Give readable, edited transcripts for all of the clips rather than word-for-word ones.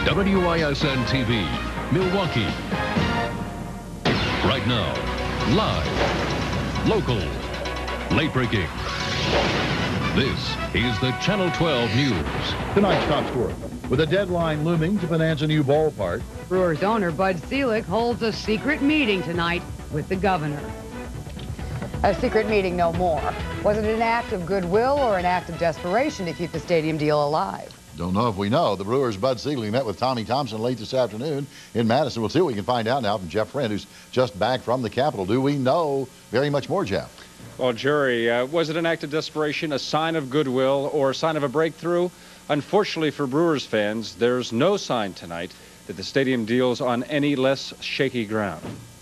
WISN TV, Milwaukee. Right now, live, local, late-breaking. This is the Channel 12 News. Tonight's top story. With a deadline looming to finance a new ballpark, Brewers owner Bud Selig holds a secret meeting tonight with the governor. A secret meeting no more. Was it an act of goodwill or an act of desperation to keep the stadium deal alive? don't know if we know. The Brewers' Bud Selig met with Tommy Thompson late this afternoon in Madison. We'll see what we can find out now from Jeff Friend, who's just back from the Capitol. Do we know very much more, Jeff? Well, Jerry, was it an act of desperation, a sign of goodwill, or a sign of a breakthrough? Unfortunately for Brewers fans, there's no sign tonight that the stadium deals on any less shaky ground.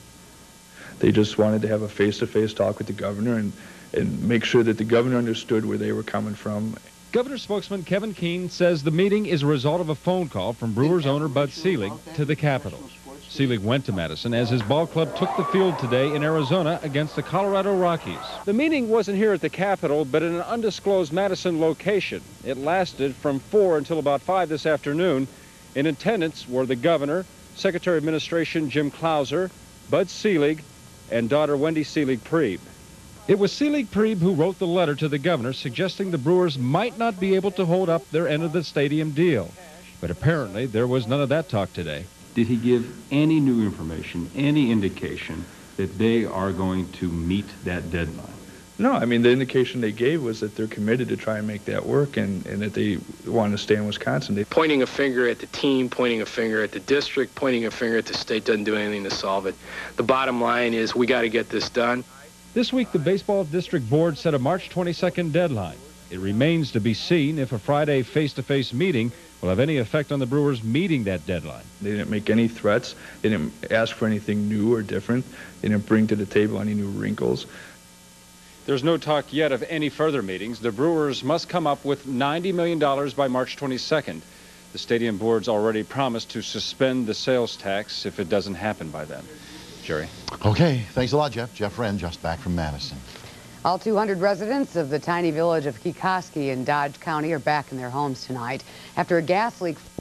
They just wanted to have a face-to-face talk with the governor and make sure that the governor understood where they were coming from. Governor spokesman Kevin Keene says the meeting is a result of a phone call from Brewers owner Bud Selig to the Capitol. Selig went to Madison as his ball club took the field today in Arizona against the Colorado Rockies. The meeting wasn't here at the Capitol, but in an undisclosed Madison location. It lasted from 4 until about 5 this afternoon. In attendance were the governor, Secretary of Administration Jim Clouser, Bud Selig, and daughter Wendy Selig-Priebe. It was Selig-Priebe who wrote the letter to the governor suggesting the Brewers might not be able to hold up their end of the stadium deal. But apparently there was none of that talk today. Did he give any new information, any indication that they are going to meet that deadline? No, I mean, the indication they gave was that they're committed to try and make that work and that they want to stay in Wisconsin. Pointing a finger at the team, pointing a finger at the district, pointing a finger at the state doesn't do anything to solve it. The bottom line is we got to get this done. This week, the Baseball District Board set a March 22nd deadline. It remains to be seen if a Friday face-to-face meeting will have any effect on the Brewers meeting that deadline. They didn't make any threats. They didn't ask for anything new or different. They didn't bring to the table any new wrinkles. There's no talk yet of any further meetings. The Brewers must come up with $90 million by March 22nd. The stadium board's already promised to suspend the sales tax if it doesn't happen by then. Jerry. Okay, thanks a lot, Jeff. Jeff Friend, just back from Madison. All 200 residents of the tiny village of Kikoski in Dodge County are back in their homes tonight after a gas leak